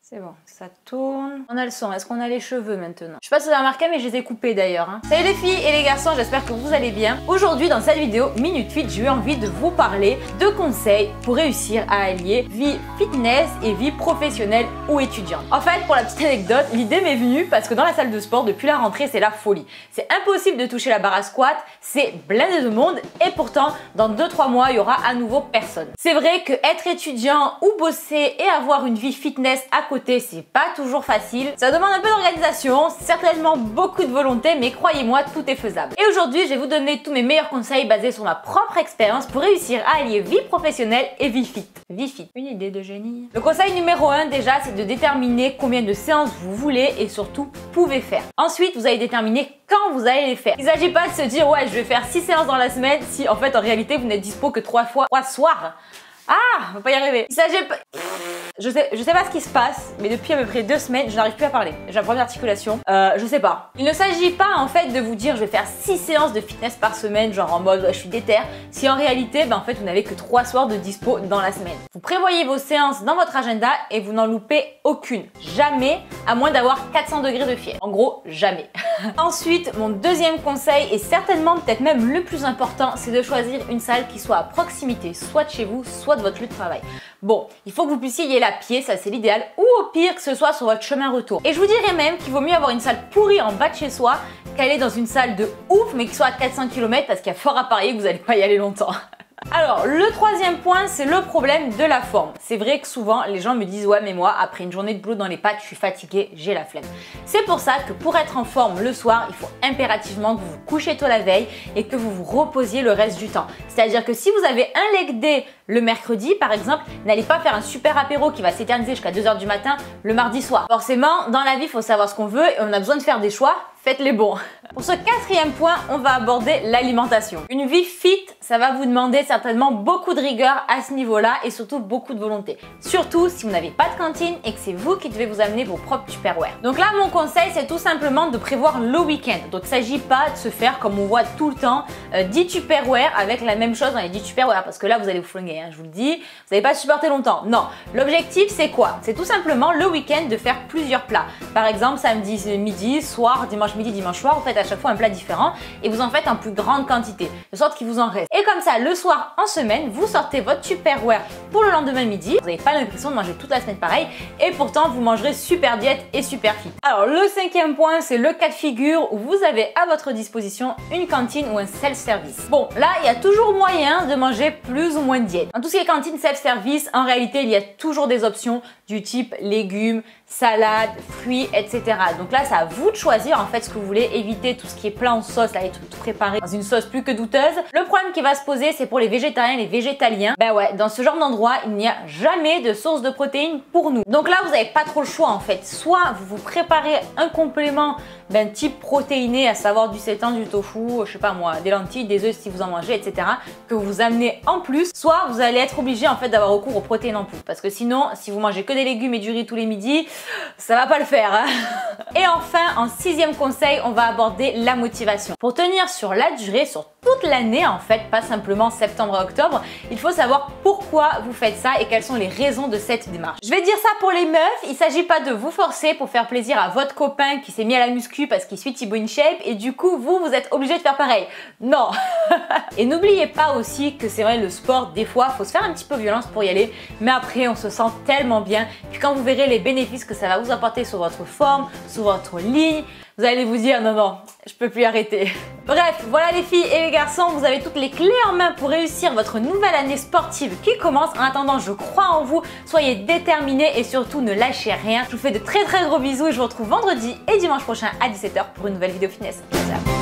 C'est bon, ça tourne. On a le son, est-ce qu'on a les cheveux maintenant? Je sais pas si vous avez remarqué, mais je les ai coupés d'ailleurs. Salut les filles et les garçons, j'espère que vous allez bien. Aujourd'hui, dans cette vidéo Minute Fit, j'ai eu envie de vous parler de conseils pour réussir à allier vie fitness et vie professionnelle ou étudiante. En fait, pour la petite anecdote, l'idée m'est venue parce que dans la salle de sport, depuis la rentrée, c'est la folie. C'est impossible de toucher la barre à squat, c'est blindé de monde et pourtant, dans 2-3 mois, il y aura à nouveau personne. C'est vrai que être étudiant ou bosser et avoir une vie fitness à côté, c'est pas toujours facile. Ça demande un peu d'organisation, certainement beaucoup de volonté, mais croyez-moi, tout est faisable. Et aujourd'hui, je vais vous donner tous mes meilleurs conseils basés sur ma propre expérience pour réussir à allier vie professionnelle et vie fit. Vie fit, une idée de génie. Le conseil numéro 1 déjà, c'est de déterminer combien de séances vous voulez et surtout pouvez faire. Ensuite, vous allez déterminer quand vous allez les faire. Il ne s'agit pas de se dire ouais, je vais faire 6 séances dans la semaine si en fait en réalité vous n'êtes dispo que 3 soirs. Ah, on va pas y arriver. Il s'agit pas... Je sais pas ce qui se passe, mais depuis à peu près 2 semaines, je n'arrive plus à parler. J'ai un problème d'articulation. Je sais pas. Il ne s'agit pas en fait de vous dire je vais faire 6 séances de fitness par semaine, genre en mode ouais, je suis déter. Si en réalité, en fait, vous n'avez que 3 soirs de dispo dans la semaine. Vous prévoyez vos séances dans votre agenda et vous n'en loupez aucune. Jamais, à moins d'avoir 400 degrés de fièvre. En gros, jamais. Ensuite, mon deuxième conseil, et certainement peut-être même le plus important, c'est de choisir une salle qui soit à proximité, soit de chez vous, soit de votre lieu de travail. Bon, il faut que vous puissiez y aller à pied, ça c'est l'idéal, ou au pire que ce soit sur votre chemin retour. Et je vous dirais même qu'il vaut mieux avoir une salle pourrie en bas de chez soi qu'aller dans une salle de ouf mais qui soit à 400 km parce qu'il y a fort à parier que vous n'allez pas y aller longtemps. Alors, le troisième point, c'est le problème de la forme. C'est vrai que souvent, les gens me disent « Ouais, mais moi, après une journée de boulot dans les pattes, je suis fatiguée, j'ai la flemme. » C'est pour ça que pour être en forme le soir, il faut impérativement que vous vous couchiez tôt la veille et que vous vous reposiez le reste du temps. C'est-à-dire que si vous avez un leg day le mercredi, par exemple, n'allez pas faire un super apéro qui va s'éterniser jusqu'à 2 h du matin le mardi soir. Forcément, dans la vie, il faut savoir ce qu'on veut et on a besoin de faire des choix. Faites les bons. Pour ce quatrième point, on va aborder l'alimentation. Une vie fit, ça va vous demander certainement beaucoup de rigueur à ce niveau-là et surtout beaucoup de volonté. Surtout si vous n'avez pas de cantine et que c'est vous qui devez vous amener vos propres Tupperware. Donc là, mon conseil, c'est tout simplement de prévoir le week-end. Donc il ne s'agit pas de se faire comme on voit tout le temps 10 Tupperware avec la même chose dans les 10 Tupperware parce que là, vous allez vous flinguer, hein, je vous le dis. Vous n'allez pas supporter longtemps. Non, l'objectif, c'est quoi? C'est tout simplement le week-end de faire plusieurs plats. Par exemple, samedi midi, soir, dimanche midi, dimanche soir, vous faites à chaque fois un plat différent et vous en faites en plus grande quantité, de sorte qu'il vous en reste. Et comme ça, le soir en semaine, vous sortez votre Tupperware pour le lendemain midi. Vous n'avez pas l'impression de manger toute la semaine pareil et pourtant vous mangerez super diète et super fit. Alors le cinquième point, c'est le cas de figure où vous avez à votre disposition une cantine ou un self-service. Bon, là, il y a toujours moyen de manger plus ou moins de diète. Dans tout ce qui est cantine self-service, en réalité, il y a toujours des options du type légumes, salade, fruits, etc. Donc là, c'est à vous de choisir en fait ce que vous voulez, éviter tout ce qui est plat en sauce, là, les trucs tout préparés dans une sauce plus que douteuse. Le problème qui va se poser, c'est pour les végétariens et les végétaliens. Ben ouais, dans ce genre d'endroit, il n'y a jamais de source de protéines pour nous. Donc là, vous n'avez pas trop le choix en fait. Soit vous vous préparez un complément type protéiné, à savoir du sétan, du tofu, je sais pas moi, des lentilles, des œufs si vous en mangez, etc. que vous amenez en plus. Soit vous allez être obligé en fait d'avoir recours aux protéines en poudre. Parce que sinon, si vous mangez que des légumes et du riz tous les midis, ça va pas le faire. Hein. Et enfin, en sixième conseil, on va aborder la motivation. Pour tenir sur la durée, sur toute l'année en fait, pas simplement septembre à octobre, il faut savoir pourquoi vous faites ça et quelles sont les raisons de cette démarche. Je vais dire ça pour les meufs, il s'agit pas de vous forcer pour faire plaisir à votre copain qui s'est mis à la muscu parce qu'il suit Thibaut InShape et du coup vous êtes obligé de faire pareil. Non. Et n'oubliez pas aussi que c'est vrai, le sport, des fois, faut se faire un petit peu violence pour y aller, mais après on se sent tellement bien que quand vous verrez les bénéfices que ça va vous apporter sur votre forme, sur votre ligne, vous allez vous dire non, je peux plus arrêter. Bref, voilà les filles et les garçons, vous avez toutes les clés en main pour réussir votre nouvelle année sportive qui commence. En attendant, je crois en vous, soyez déterminés et surtout ne lâchez rien. Je vous fais de très gros bisous et je vous retrouve vendredi et dimanche prochain à 17 h pour une nouvelle vidéo fitness. Ciao.